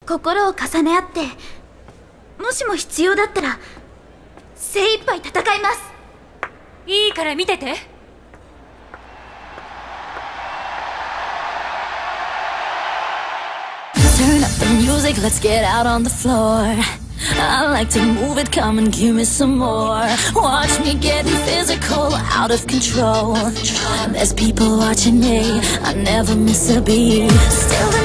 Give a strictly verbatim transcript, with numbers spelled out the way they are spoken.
心を重ね合って、もしも必要だったら精一杯戦います。 いいから見てて。 Turn up the music, let's get out on the floor. I like to move it, come and give me some more. Watch me getting physical, out of control. There's people watching me, I never miss a beat. Still